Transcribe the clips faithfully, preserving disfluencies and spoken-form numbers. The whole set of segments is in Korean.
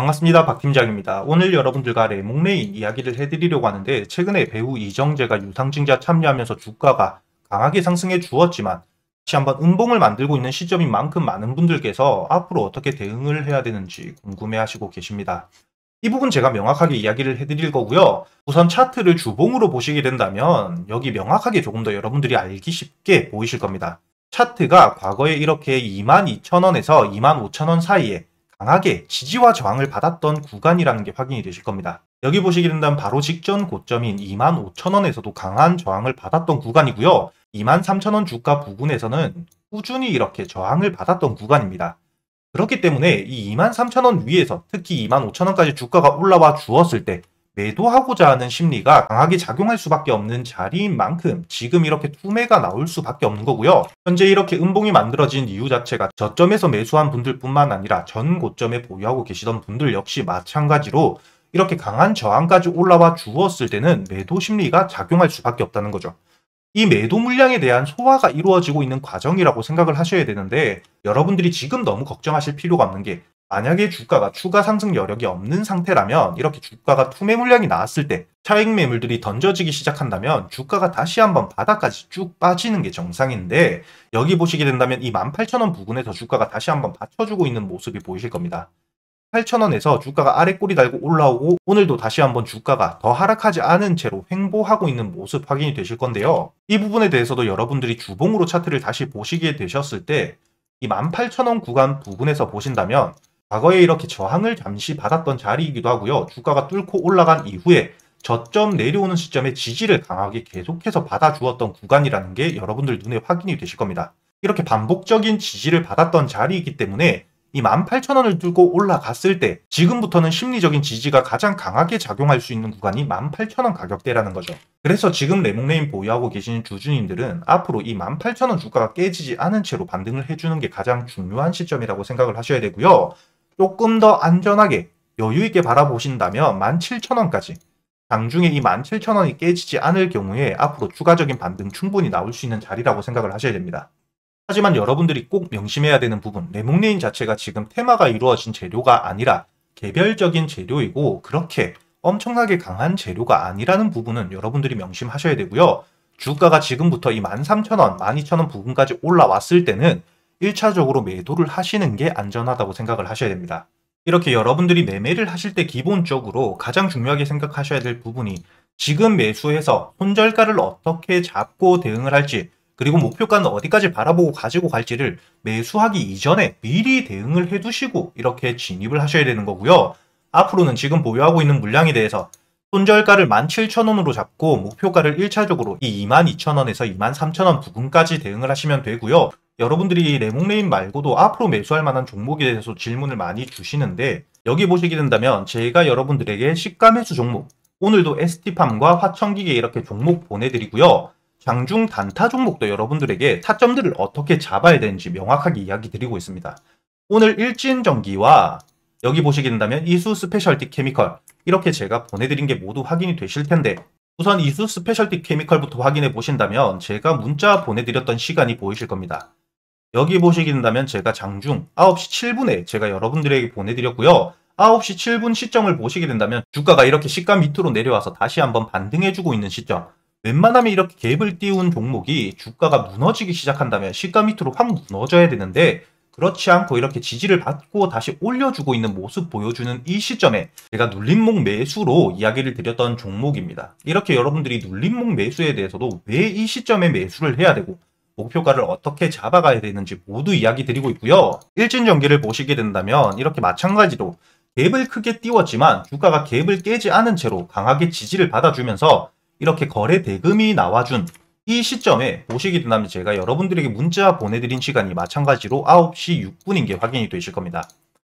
반갑습니다. 박 팀장입니다. 오늘 여러분들과 레몽레인 이야기를 해드리려고 하는데, 최근에 배우 이정재가 유상증자 참여하면서 주가가 강하게 상승해 주었지만 다시 한번 음봉을 만들고 있는 시점인 만큼 많은 분들께서 앞으로 어떻게 대응을 해야 되는지 궁금해하시고 계십니다. 이 부분 제가 명확하게 이야기를 해드릴 거고요. 우선 차트를 주봉으로 보시게 된다면 여기 명확하게 조금 더 여러분들이 알기 쉽게 보이실 겁니다. 차트가 과거에 이렇게 이만 이천 원에서 이만 오천 원 사이에 강하게 지지와 저항을 받았던 구간이라는 게 확인이 되실 겁니다. 여기 보시게 된다면 바로 직전 고점인 이만 오천 원에서도 강한 저항을 받았던 구간이고요. 이만 삼천 원 주가 부근에서는 꾸준히 이렇게 저항을 받았던 구간입니다. 그렇기 때문에 이 이만 삼천 원 위에서 특히 이만 오천 원까지 주가가 올라와 주었을 때 매도하고자 하는 심리가 강하게 작용할 수밖에 없는 자리인 만큼 지금 이렇게 투매가 나올 수밖에 없는 거고요. 현재 이렇게 음봉이 만들어진 이유 자체가 저점에서 매수한 분들 뿐만 아니라 전 고점에 보유하고 계시던 분들 역시 마찬가지로 이렇게 강한 저항까지 올라와 주었을 때는 매도 심리가 작용할 수밖에 없다는 거죠. 이 매도 물량에 대한 소화가 이루어지고 있는 과정이라고 생각을 하셔야 되는데, 여러분들이 지금 너무 걱정하실 필요가 없는 게, 만약에 주가가 추가 상승 여력이 없는 상태라면 이렇게 주가가 투매 물량이 나왔을 때 차익 매물들이 던져지기 시작한다면 주가가 다시 한번 바닥까지 쭉 빠지는 게 정상인데, 여기 보시게 된다면 이 만 팔천 원 부근에서 주가가 다시 한번 받쳐주고 있는 모습이 보이실 겁니다. 팔천 원에서 주가가 아래 꼬리 달고 올라오고 오늘도 다시 한번 주가가 더 하락하지 않은 채로 횡보하고 있는 모습 확인이 되실 건데요. 이 부분에 대해서도 여러분들이 주봉으로 차트를 다시 보시게 되셨을 때 이 만 팔천 원 구간 부근에서 보신다면 과거에 이렇게 저항을 잠시 받았던 자리이기도 하고요. 주가가 뚫고 올라간 이후에 저점 내려오는 시점에 지지를 강하게 계속해서 받아주었던 구간이라는 게 여러분들 눈에 확인이 되실 겁니다. 이렇게 반복적인 지지를 받았던 자리이기 때문에 이 만 팔천 원을 뚫고 올라갔을 때 지금부터는 심리적인 지지가 가장 강하게 작용할 수 있는 구간이 만 팔천 원 가격대라는 거죠. 그래서 지금 레몽레인 보유하고 계신 주주님들은 앞으로 이 만 팔천 원 주가가 깨지지 않은 채로 반등을 해주는 게 가장 중요한 시점이라고 생각을 하셔야 되고요. 조금 더 안전하게 여유있게 바라보신다면 만 칠천 원까지, 장중에 이 만 칠천 원이 깨지지 않을 경우에 앞으로 추가적인 반등 충분히 나올 수 있는 자리라고 생각을 하셔야 됩니다. 하지만 여러분들이 꼭 명심해야 되는 부분, 레몽레인 자체가 지금 테마가 이루어진 재료가 아니라 개별적인 재료이고 그렇게 엄청나게 강한 재료가 아니라는 부분은 여러분들이 명심하셔야 되고요. 주가가 지금부터 이 만 삼천 원, 만 이천 원 부근까지 올라왔을 때는 일 차적으로 매도를 하시는 게 안전하다고 생각을 하셔야 됩니다. 이렇게 여러분들이 매매를 하실 때 기본적으로 가장 중요하게 생각하셔야 될 부분이 지금 매수해서 손절가를 어떻게 잡고 대응을 할지, 그리고 목표가는 어디까지 바라보고 가지고 갈지를 매수하기 이전에 미리 대응을 해두시고 이렇게 진입을 하셔야 되는 거고요. 앞으로는 지금 보유하고 있는 물량에 대해서 손절가를 만 칠천 원으로 잡고 목표가를 일 차적으로 이 이만 이천 원에서 이만 삼천 원 부근까지 대응을 하시면 되고요. 여러분들이 레몽레인 말고도 앞으로 매수할 만한 종목에 대해서 질문을 많이 주시는데, 여기 보시게 된다면 제가 여러분들에게 시가 매수 종목, 오늘도 에스티팜과 화천기계 이렇게 종목 보내드리고요. 장중 단타 종목도 여러분들에게 타점들을 어떻게 잡아야 되는지 명확하게 이야기 드리고 있습니다. 오늘 일진전기와 여기 보시게 된다면 이수 스페셜티 케미컬 이렇게 제가 보내드린 게 모두 확인이 되실 텐데, 우선 이수 스페셜티 케미컬부터 확인해 보신다면 제가 문자 보내드렸던 시간이 보이실 겁니다. 여기 보시게 된다면 제가 장중 아홉 시 칠 분에 제가 여러분들에게 보내드렸고요. 아홉 시 칠 분 시점을 보시게 된다면 주가가 이렇게 시가 밑으로 내려와서 다시 한번 반등해주고 있는 시점, 웬만하면 이렇게 갭을 띄운 종목이 주가가 무너지기 시작한다면 시가 밑으로 확 무너져야 되는데, 그렇지 않고 이렇게 지지를 받고 다시 올려주고 있는 모습 보여주는 이 시점에 제가 눌림목 매수로 이야기를 드렸던 종목입니다. 이렇게 여러분들이 눌림목 매수에 대해서도 왜 이 시점에 매수를 해야 되고 목표가를 어떻게 잡아가야 되는지 모두 이야기 드리고 있고요. 일진전기를 보시게 된다면 이렇게 마찬가지로 갭을 크게 띄웠지만 주가가 갭을 깨지 않은 채로 강하게 지지를 받아주면서 이렇게 거래 대금이 나와준 이 시점에 보시게 된다면 제가 여러분들에게 문자 보내드린 시간이 마찬가지로 아홉 시 육 분인 게 확인이 되실 겁니다.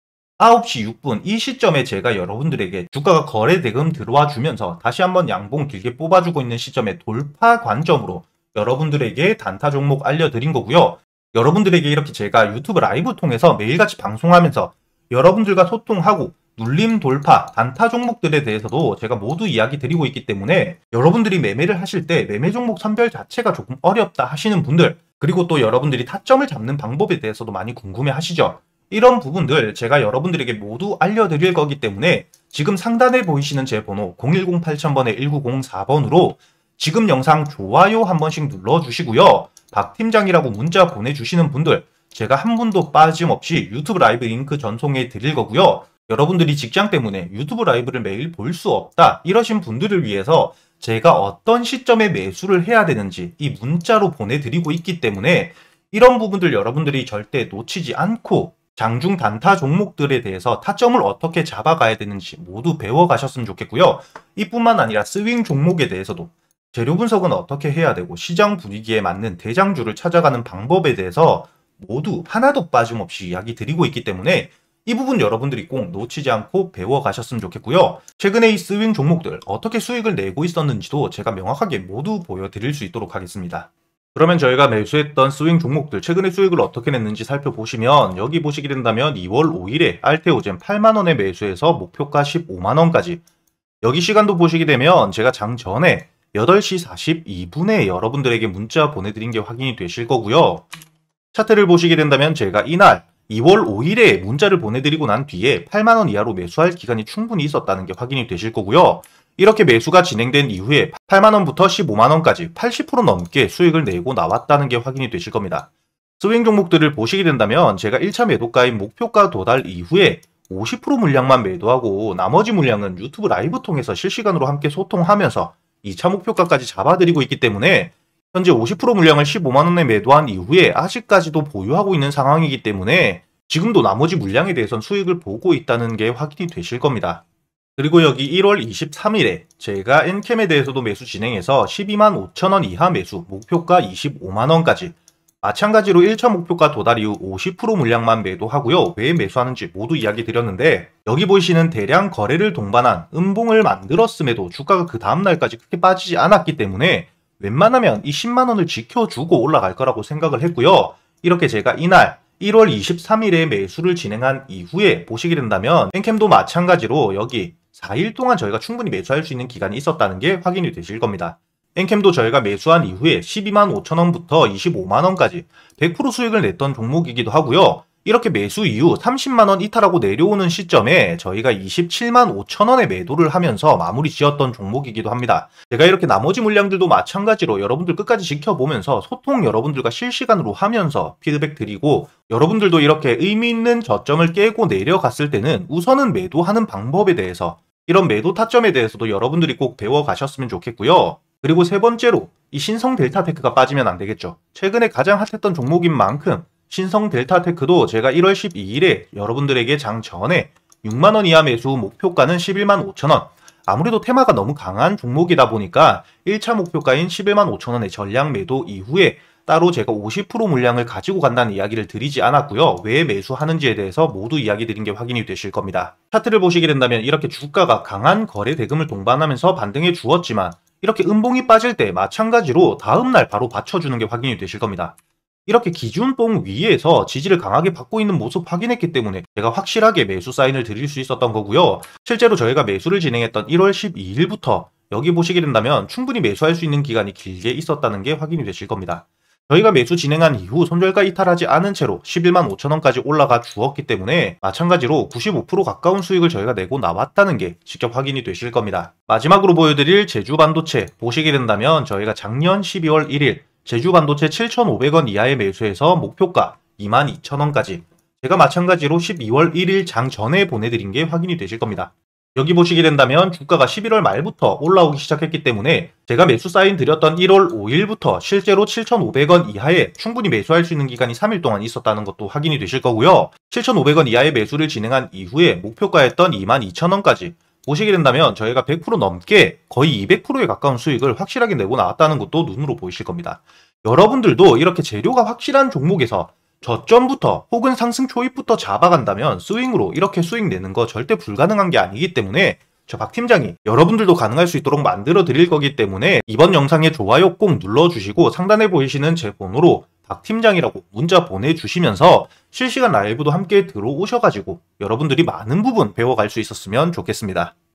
아홉 시 육 분 이 시점에 제가 여러분들에게 주가가 거래 대금 들어와 주면서 다시 한번 양봉 길게 뽑아주고 있는 시점에 돌파 관점으로 여러분들에게 단타 종목 알려드린 거고요. 여러분들에게 이렇게 제가 유튜브 라이브 통해서 매일같이 방송하면서 여러분들과 소통하고 눌림 돌파, 단타 종목들에 대해서도 제가 모두 이야기 드리고 있기 때문에 여러분들이 매매를 하실 때 매매 종목 선별 자체가 조금 어렵다 하시는 분들, 그리고 또 여러분들이 타점을 잡는 방법에 대해서도 많이 궁금해 하시죠. 이런 부분들 제가 여러분들에게 모두 알려드릴 거기 때문에 지금 상단에 보이시는 제 번호 공일공 팔천 번에 일구공사 번으로 지금 영상 좋아요 한 번씩 눌러주시고요. 박 팀장이라고 문자 보내주시는 분들 제가 한 분도 빠짐없이 유튜브 라이브 링크 전송해 드릴 거고요. 여러분들이 직장 때문에 유튜브 라이브를 매일 볼 수 없다 이러신 분들을 위해서 제가 어떤 시점에 매수를 해야 되는지 이 문자로 보내드리고 있기 때문에 이런 부분들 여러분들이 절대 놓치지 않고 장중 단타 종목들에 대해서 타점을 어떻게 잡아가야 되는지 모두 배워가셨으면 좋겠고요. 이뿐만 아니라 스윙 종목에 대해서도 재료 분석은 어떻게 해야 되고 시장 분위기에 맞는 대장주를 찾아가는 방법에 대해서 모두 하나도 빠짐없이 이야기 드리고 있기 때문에 이 부분 여러분들이 꼭 놓치지 않고 배워가셨으면 좋겠고요. 최근에 이 스윙 종목들 어떻게 수익을 내고 있었는지도 제가 명확하게 모두 보여드릴 수 있도록 하겠습니다. 그러면 저희가 매수했던 스윙 종목들 최근에 수익을 어떻게 냈는지 살펴보시면 여기 보시게 된다면 이월 오일에 알테오젠 팔만 원에 매수해서 목표가 십오만 원까지 여기 시간도 보시게 되면 제가 장 전에 여덟 시 사십이 분에 여러분들에게 문자 보내드린 게 확인이 되실 거고요. 차트를 보시게 된다면 제가 이날 이월 오일에 문자를 보내드리고 난 뒤에 팔만 원 이하로 매수할 기간이 충분히 있었다는 게 확인이 되실 거고요. 이렇게 매수가 진행된 이후에 팔만 원부터 십오만 원까지 팔십 퍼센트 넘게 수익을 내고 나왔다는 게 확인이 되실 겁니다. 스윙 종목들을 보시게 된다면 제가 일 차 매도가인 목표가 도달 이후에 오십 퍼센트 물량만 매도하고 나머지 물량은 유튜브 라이브 통해서 실시간으로 함께 소통하면서 이 차 목표가까지 잡아드리고 있기 때문에 현재 오십 퍼센트 물량을 십오만 원에 매도한 이후에 아직까지도 보유하고 있는 상황이기 때문에 지금도 나머지 물량에 대해선 수익을 보고 있다는 게 확인이 되실 겁니다. 그리고 여기 일월 이십삼일에 제가 엔캠에 대해서도 매수 진행해서 십이만 오천 원 이하 매수, 목표가 이십오만 원까지 마찬가지로 일 차 목표가 도달 이후 오십 퍼센트 물량만 매도하고요. 왜 매수하는지 모두 이야기 드렸는데 여기 보이시는 대량 거래를 동반한 음봉을 만들었음에도 주가가 그 다음날까지 크게 빠지지 않았기 때문에 웬만하면 이 십만 원을 지켜주고 올라갈 거라고 생각을 했고요. 이렇게 제가 이날 일월 이십삼일에 매수를 진행한 이후에 보시게 된다면 엔캠도 마찬가지로 여기 사 일 동안 저희가 충분히 매수할 수 있는 기간이 있었다는 게 확인이 되실 겁니다. 엔캠도 저희가 매수한 이후에 십이만 오천 원부터 이십오만 원까지 백 퍼센트 수익을 냈던 종목이기도 하고요. 이렇게 매수 이후 삼십만 원 이탈하고 내려오는 시점에 저희가 이십칠만 오천 원에 매도를 하면서 마무리 지었던 종목이기도 합니다. 제가 이렇게 나머지 물량들도 마찬가지로 여러분들 끝까지 지켜보면서 소통 여러분들과 실시간으로 하면서 피드백 드리고 여러분들도 이렇게 의미 있는 저점을 깨고 내려갔을 때는 우선은 매도하는 방법에 대해서 이런 매도 타점에 대해서도 여러분들이 꼭 배워가셨으면 좋겠고요. 그리고 세 번째로 이 신성 델타테크가 빠지면 안 되겠죠. 최근에 가장 핫했던 종목인 만큼 신성 델타테크도 제가 일월 십이일에 여러분들에게 장 전에 육만 원 이하 매수 목표가는 십일만 오천 원. 아무래도 테마가 너무 강한 종목이다 보니까 일 차 목표가인 십일만 오천 원의 전량 매도 이후에 따로 제가 오십 퍼센트 물량을 가지고 간다는 이야기를 드리지 않았고요. 왜 매수하는지에 대해서 모두 이야기 드린 게 확인이 되실 겁니다. 차트를 보시게 된다면 이렇게 주가가 강한 거래 대금을 동반하면서 반등해 주었지만 이렇게 음봉이 빠질 때 마찬가지로 다음날 바로 받쳐주는 게 확인이 되실 겁니다. 이렇게 기준봉 위에서 지지를 강하게 받고 있는 모습 확인했기 때문에 제가 확실하게 매수 사인을 드릴 수 있었던 거고요. 실제로 저희가 매수를 진행했던 일월 십이일부터 여기 보시게 된다면 충분히 매수할 수 있는 기간이 길게 있었다는 게 확인이 되실 겁니다. 저희가 매수 진행한 이후 손절가 이탈하지 않은 채로 십일만 오천 원까지 올라가 주었기 때문에 마찬가지로 구십오 퍼센트 가까운 수익을 저희가 내고 나왔다는 게 직접 확인이 되실 겁니다. 마지막으로 보여드릴 제주반도체 보시게 된다면 저희가 작년 십이월 일일 제주반도체 칠천오백 원 이하의 매수해서 목표가 이만 이천 원까지 제가 마찬가지로 십이월 일일 장 전에 보내드린 게 확인이 되실 겁니다. 여기 보시게 된다면 주가가 십일월 말부터 올라오기 시작했기 때문에 제가 매수 사인 드렸던 일월 오일부터 실제로 칠천오백 원 이하에 충분히 매수할 수 있는 기간이 삼 일 동안 있었다는 것도 확인이 되실 거고요. 칠천오백 원 이하의 매수를 진행한 이후에 목표가였던 이만 이천 원까지 보시게 된다면 저희가 백 퍼센트 넘게 거의 이백 퍼센트에 가까운 수익을 확실하게 내고 나왔다는 것도 눈으로 보이실 겁니다. 여러분들도 이렇게 재료가 확실한 종목에서 저점부터 혹은 상승 초입부터 잡아간다면 스윙으로 이렇게 수익 내는 거 절대 불가능한 게 아니기 때문에 저 박 팀장이 여러분들도 가능할 수 있도록 만들어 드릴 거기 때문에 이번 영상에 좋아요 꼭 눌러주시고 상단에 보이시는 제 번호로 박 팀장이라고 문자 보내주시면서 실시간 라이브도 함께 들어오셔가지고 여러분들이 많은 부분 배워갈 수 있었으면 좋겠습니다.